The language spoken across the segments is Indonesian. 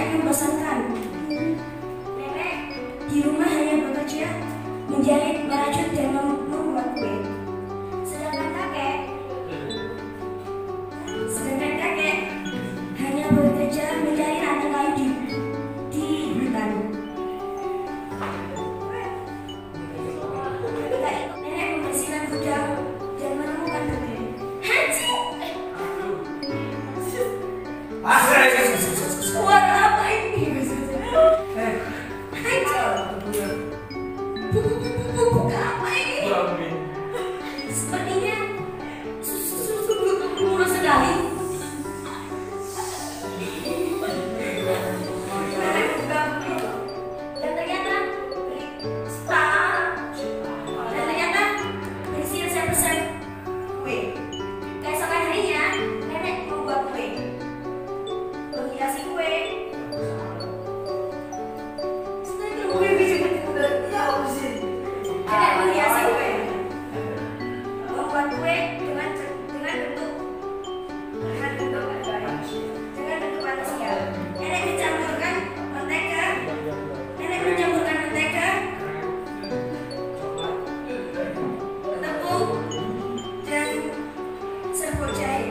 yang membosankan. Nenek di rumah hanya bekerja, menjahit, merajut, dan membuat kue. Sedangkan kakek hanya bekerja mencari ranting kayu di hutan. Nenek membersihkan gudang dan menemukan bebek. Suara apa ini? Buka apa ini? Sepertinya susu murah sekali. Dan ternyata berisi resep-resep kue. Keesokan harinya, nenek membuat kue, menghiasi kue. Nenek menghiasi kue, membuat kue dengan bentuk manusia. Nenek mencampurkan mentega, tepung, dan serbuk jahe.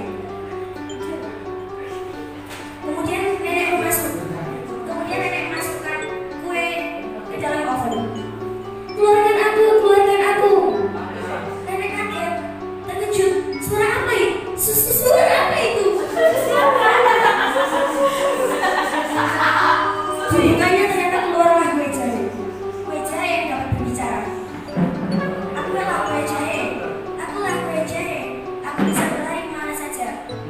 Kemudian nenek memasukkan kue ke dalam oven. Keluarkan aku. Nenek kaget, terkejut. Suara apa itu? Suara apa itu? Dibukanya ternyata keluarlah kue jahe. Kue jahe yang dapat berbicara. Akulah kue jahe. Aku bisa berlari kemana saja.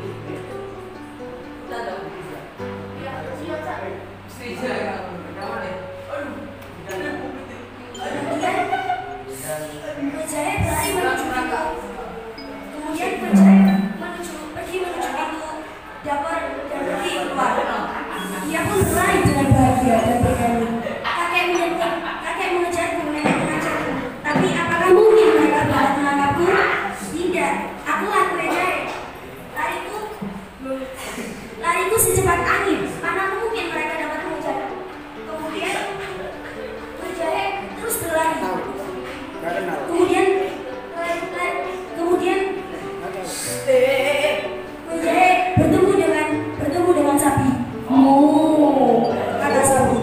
Kue jahe berlari menuju pintu. Kemudian kue jahe pergi menuju pintu dapur dan pergi keluar. Ia pun berlari dengan bahagia dan berani. Kakek mengejarku, nenek mengajarku. Tapi apakah mungkin mereka dapat menangkapku? Tidak, akulah kue jahe. Lariku secepat angin. Mana mungkin mereka dapat mengejarku? Kemudian kue jahe terus berlari. Kemudian kue jahe bertemu dengan sapi. Kata sapi.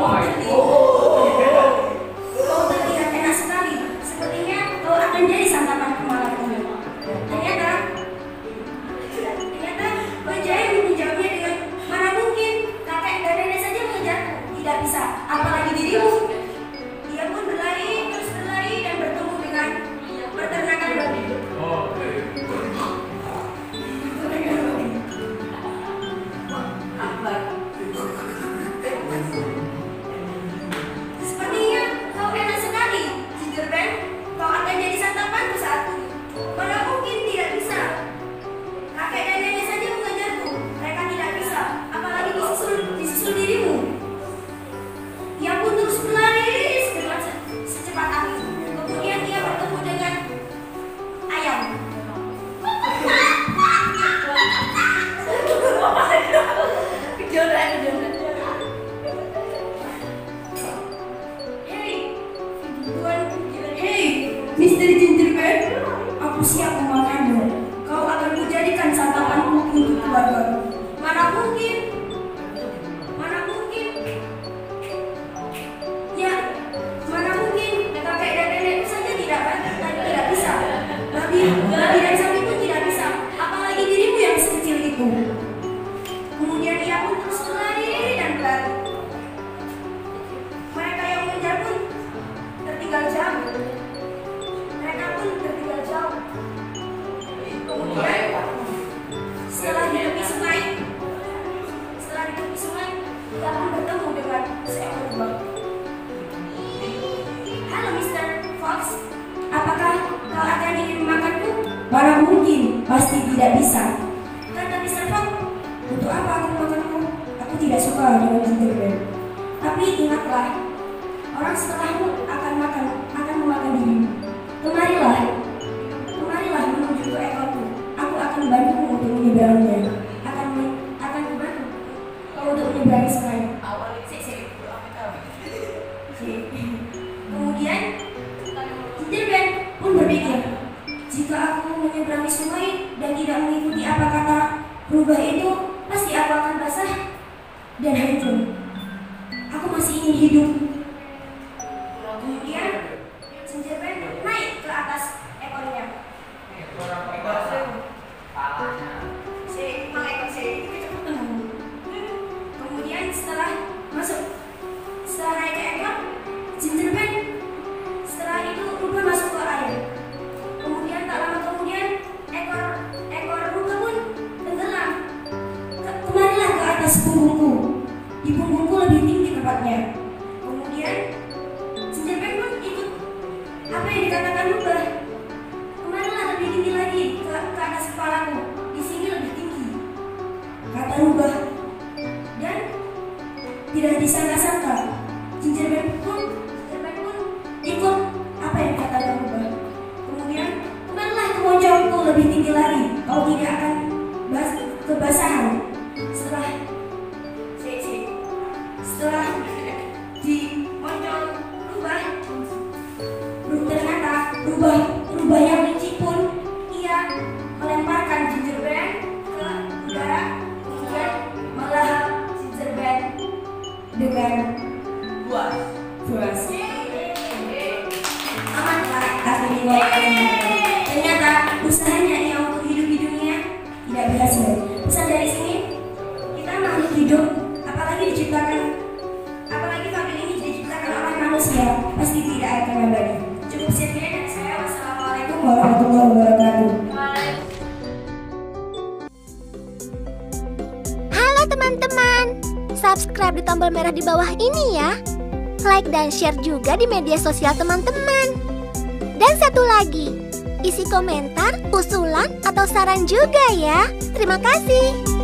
Kau terlihat enak sekali. Sepertinya kau akan jadi santapanku malam ini. Ternyata kue jahe menjawabnya dengan, mana mungkin kakek dan nenek saja mengejarku. Tidak bisa, apalagi dirimu. Dia pun terus berlari dan bertemu dengan peternakan babi. Sepertinya kau enak sekali, Gingerbread. Kau akan jadi santapanku saat ini. Mana mungkin, tidak bisa. Kakek dan nenek saja mengejarku. Mereka tidak bisa, apalagi disusul dirimu. Ia pun terus berlari dengan secepat angin. Kemudian ia bertemu dengan ayam. Hei, Mr. Gingerbread, aku siap memakanmu. Kau akan kujadikan santapanku untuk keluargaku. Mana mungkin. Ya, mana mungkin kakek dan nenek saja tidak bisa. Babi dan sapi pun tidak bisa, apalagi dirimu yang sekecil itu. Kemudian ia pun terus berlari dan berlari. Mereka yang mengejar pun tertinggal jauh. Kemudian setelah di tepi sungai, ia pun bertemu dengan seekor buaya. Halo Mr. Fox, apakah kau akan ingin memakanku? Mana mungkin, pasti tidak bisa. Kata Mr. Fox, untuk apa aku memakanmu? Aku tidak suka dengan gingerbread. Tapi ingatlah, orang setelahmu akan memakan dirimu. Kemarilah menuju ke ekorku. Aku akan membantumu untuk menyeberangnya. Akan membantu kau untuk menyeberangi pasangan. Kemudian Gingerbread pun berpikir, jika aku menyeberangi sungai dan tidak mengikuti apa kata rubah itu, pasti aku akan basah dan hancur. Aku masih ingin hidup. Kemudian Gingerbread naik ke atas ekornya. Kemudian setelah naik ke ekor, Gingerbread setelah itu rubah masuk ke air. Kemudian tak lama kemudian ekor rubah pun tenggelam. Kemarilah ke atas punggungku. Di punggungku lebih tinggi tempatnya. Kemudian Gingerbread pun ikut apa yang dikatakan rubah. Kemarilah lebih tinggi lagi ke atas kepalaku. Di sini lebih tinggi, kata rubah. Dan tidak disangka-sangka Gingerbread pun ikut apa yang dikatakan rubah. Kemudian kemarilah ke moncongku lebih tinggi lagi. Kau tidak akan kebasahan. Setelah di moncong rubah, ternyata rubah yang licik pun ia melemparkan Gingerbread ke udara, kemudian melahap Gingerbread dengan buas. Amatlah akhirnya ternyata usahanya ia untuk hidup di dunia tidak berhasil. Pesan dari sini, kita makhluk hidup, apalagi famili ini diciptakan oleh manusia, pasti tidak akan abadi. Cukup sekian dari saya. Wassalamualaikum warahmatullahi wabarakatuh. Halo teman-teman, subscribe di tombol merah di bawah ini ya. Like dan share juga di media sosial teman-teman. Dan satu lagi, isi komentar, usulan, atau saran juga ya. Terima kasih.